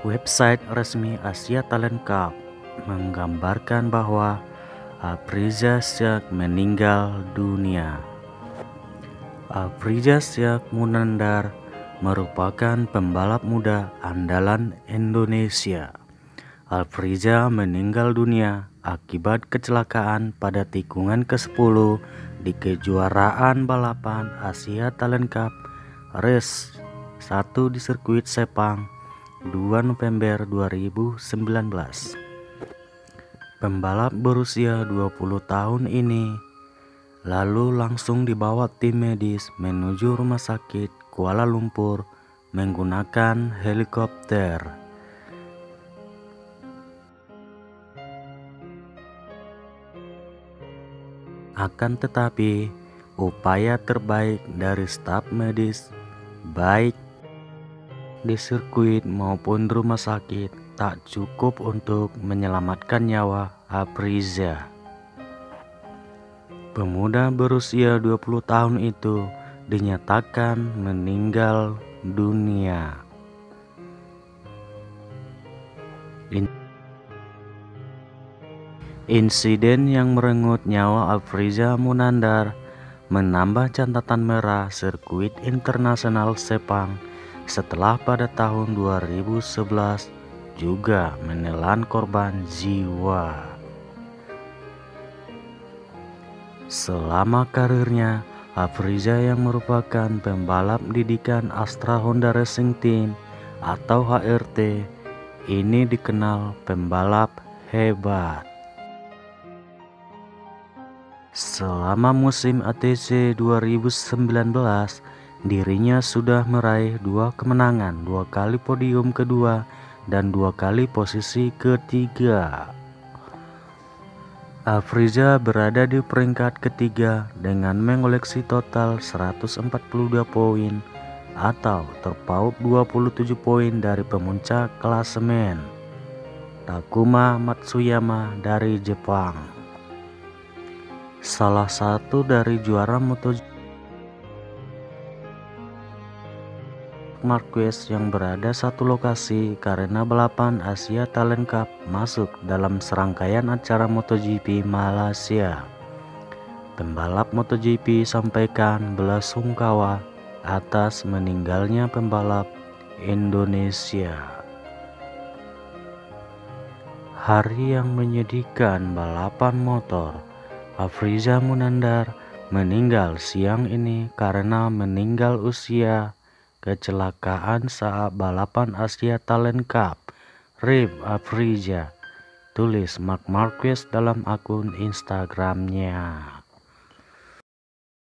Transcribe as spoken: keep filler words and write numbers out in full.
Website resmi Asia Talent Cup menggambarkan bahwa Afrizza Shah meninggal dunia. Afrizza Shah Munandar merupakan pembalap muda andalan Indonesia. Afrizza meninggal dunia akibat kecelakaan pada tikungan kesepuluh di kejuaraan balapan Asia Talent Cup Race satu di sirkuit Sepang dua November dua ribu sembilan belas. Pembalap berusia dua puluh tahun ini lalu langsung dibawa tim medis menuju rumah sakit Kuala Lumpur menggunakan helikopter. Akan tetapi, upaya terbaik dari staf medis baik di sirkuit maupun di rumah sakit tak cukup untuk menyelamatkan nyawa Afrizza. Pemuda berusia dua puluh tahun itu dinyatakan meninggal dunia. Insiden yang merenggut nyawa Afrizza Munandar menambah catatan merah sirkuit internasional Sepang setelah pada tahun dua ribu sebelas juga menelan korban jiwa. Selama karirnya, Afrizza yang merupakan pembalap didikan Astra Honda Racing Team atau H R T ini dikenal pembalap hebat. Selama musim A T C dua ribu sembilan belas, dirinya sudah meraih dua kemenangan, dua kali podium kedua, dan dua kali posisi ketiga. Afrizza berada di peringkat ketiga dengan mengoleksi total seratus empat puluh dua poin atau terpaut dua puluh tujuh poin dari pemuncak klasemen Takuma Matsuyama dari Jepang. Salah satu dari juara MotoGP Marquez yang berada satu lokasi karena balapan Asia Talent Cup masuk dalam serangkaian acara MotoGP Malaysia. Pembalap MotoGP sampaikan belasungkawa atas meninggalnya pembalap Indonesia. Hari yang menyedihkan balapan motor. Afrizza Munandar meninggal siang ini karena meninggal usia kecelakaan saat balapan Asia Talent Cup. R I P Afrizza, tulis Marc Marquez dalam akun Instagramnya.